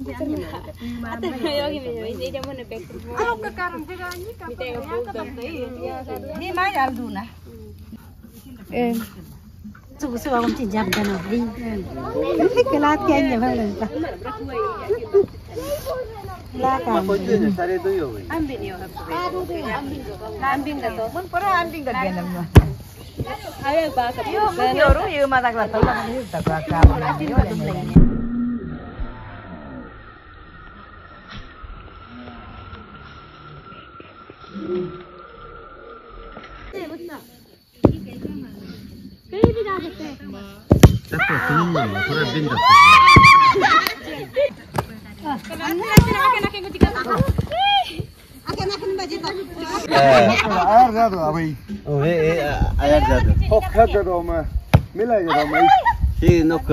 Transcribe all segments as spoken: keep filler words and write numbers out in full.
여기 ini dia mana pack. Kalau ke karam juga ni kapal. Ni mai al duna. Eh. Suku suku aku mesti jam dan abdi. Kelat kayaknya mana tak. Belakang. Ambing yo. Ambing dah tu. Mun pernah ambing dah dia nama. Ayo bahasa. Yo, yo ru yo mata kelas tu lah ni tak karam. Yo ni. Satu senyum, kurang bintang. Air jatuh apa ini? Oh, eh, air jatuh. Hok jatuh mah, milai jatuh mah. Si nok.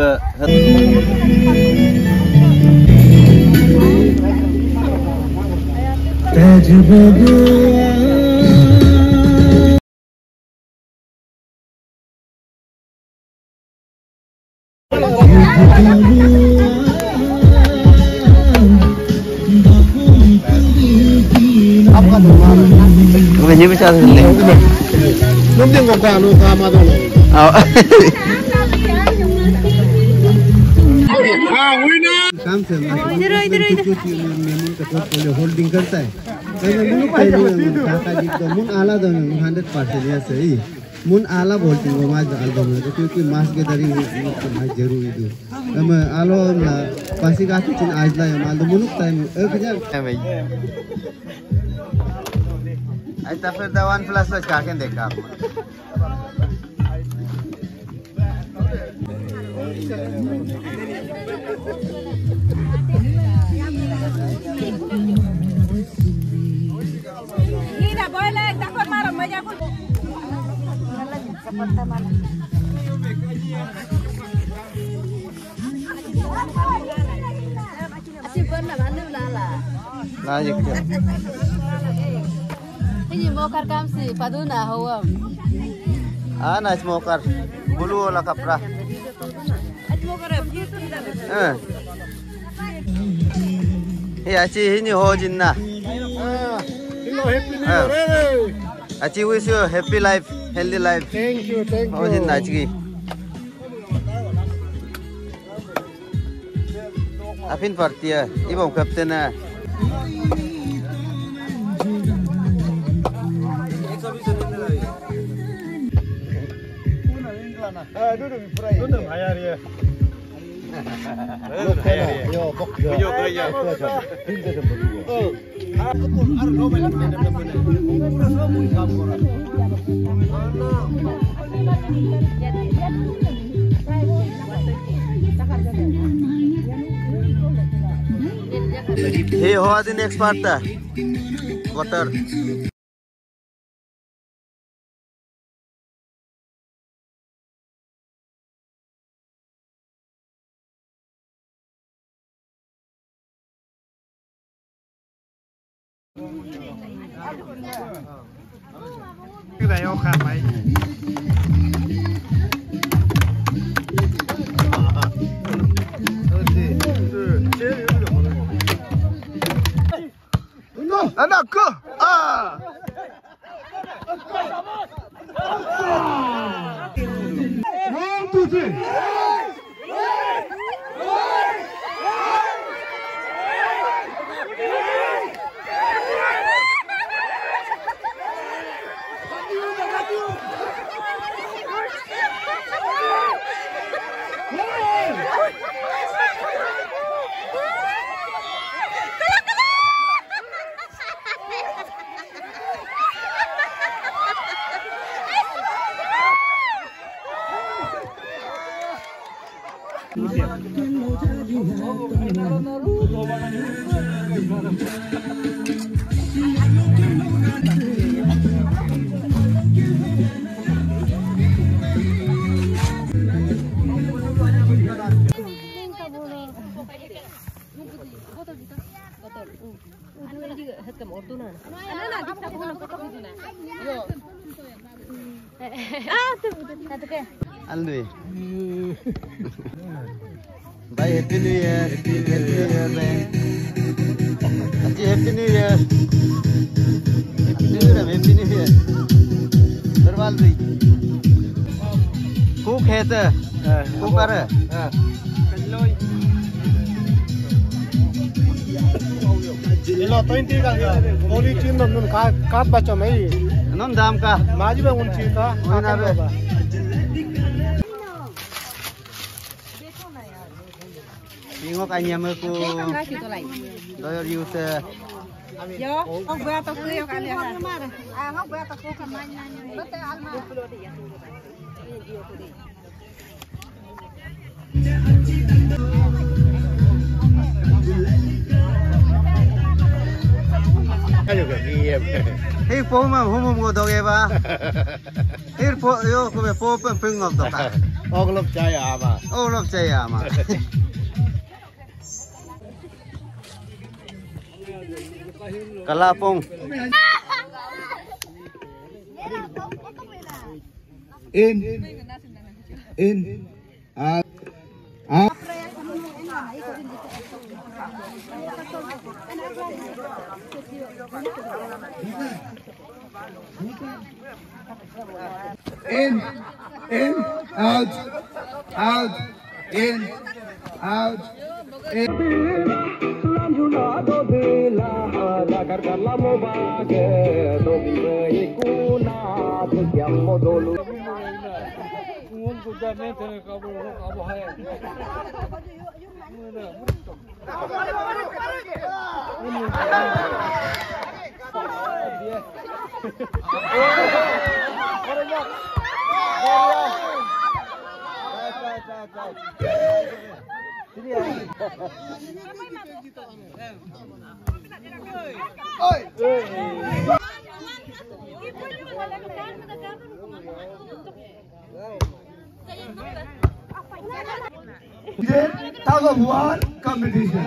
Ini bisa sini. Nanti kau kan lu sama tu. Oh. Ah, winner. काम से इधर इधर इधर मेमोन का portfolio holding करता है लेकिन मुन पहले टाटा जी तो मुन आला दो हंड्रेड परसेंट या सही मुन आला बोलते हैं माज एल्बम में क्योंकि मास के दरी माज जरूरी है हम आलो ना पासी का चिन आज ला माल दो मुनुक टाइम एक हजार है भाई ऐसा फिर द वन प्लस का क्या देखा आप Ni dah boleh takut marah aja pun. Seperti mana? Asyik pernah mana lala? Lajik. Ini mokar kamsi paduna hawam. Ana smoker bulu la kapra. Eh. Ya ci ini ho jinna. Hello, happy new year. Aci wish you happy life, healthy life. Thank you, thank you. Ho jinna aci. Afin party ya, ibom kapten ya. Ah, duduk fry. Duduk ayar ya. Yo, bok yo. Yo kaya. Pintu tu berdua. Oh. Aku harus kau balik ke dalam mana? Semua mui kamu orang. Hey, how are the next part? Water. Cái này ông khám mày. Anak ke? Ah. One, two, three. Alnui. Bye, happy new year. Happy new year, bye. Happy new year. Happy new year. Darwal bhai. Cook है तो. Cook कर. Ilo twenty ka. Only team nun ka ka bacha mai. Nun dam ka. Maji ba unchi ka. Ona be. Bingo kanya me ku. Doyor yute. Yo, không về tao kêu cái này. À không về tao kêu cái này. Bất tế ăn mà. Ayo ke ni. Hei po ma hum go doge ba. Hei po yo ko be po pen peng ngop to ka. Oglop chaya ma. Oglop chaya ma. Kalapong. In. In. Out. Out. In. In. Out. Out. In. Out. In. Tug of war competition.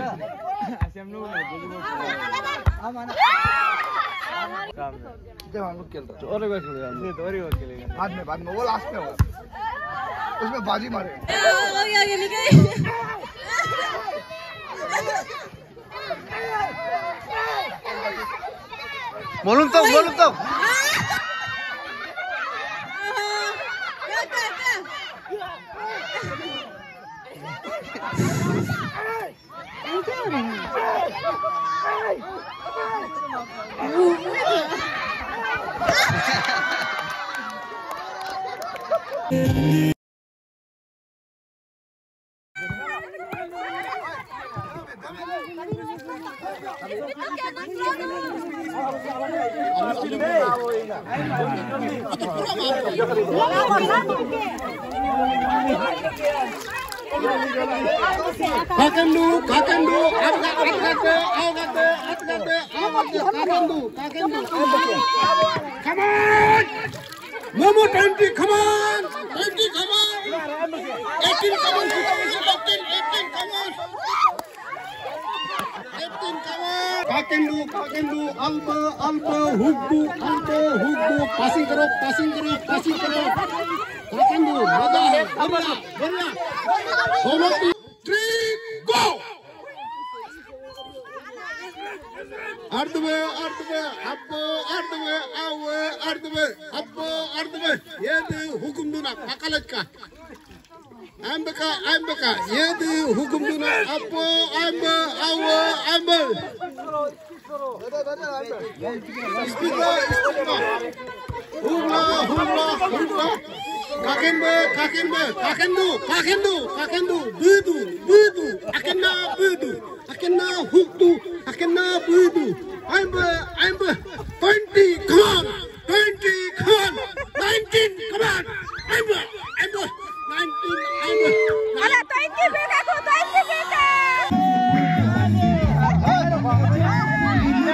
बाद में बाद में वो लास्ट में होगा उसमें बाजी मारे Molum to, molum to. Kakendu, kakendu, atgate, atgate, atgate, atgate, kakendu, kakendu. Come on! Momo twenty, come on! twenty, come on! eighteen, come on! eighteen, eighteen, come on! eighteen, come on! Kakendu, kakendu, alba, alba, hugbu, alba, hugbu, passing karo, passing karo, passing karo. Kakendu, मजा है, बढ़िया, बढ़िया. One, two, three, go! Ardwe, ardwe, abbo, ardwe, awe, ardwe, abbo, ardwe. Yedi hukum duna, pakalajka. Ambeka, ambeka. Yedi hukum duna, abbo, ambe, awe, ambe. Istiqa, istiqa. Hula, hula, hula. Kakendu, kakendu, kakendu, kakendu, kakendu, budu, budu, akena budu, akena hukdu, akena budu. Amber, amber, twenty, come on, twenty, come on, nineteen, come on, amber, amber, nineteen, amber. Ala twenty beta ko, twenty beta.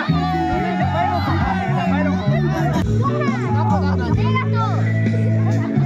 Bayro, bayro, bayro.